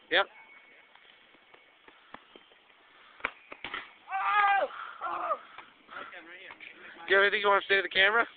Yep. Do you have anything you want to say to the camera?